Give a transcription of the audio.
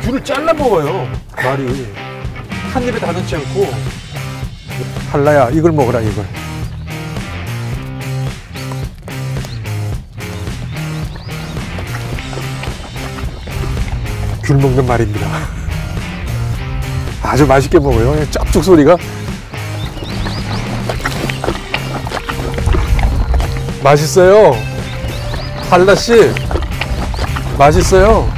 귤을 잘라 먹어요. 말이 한 입에 다 넣지 않고. 한라야, 이걸 먹어라, 이걸. 귤 먹는 말입니다. 아주 맛있게 먹어요. 쩝쩝 소리가. 맛있어요. 한라씨, 맛있어요.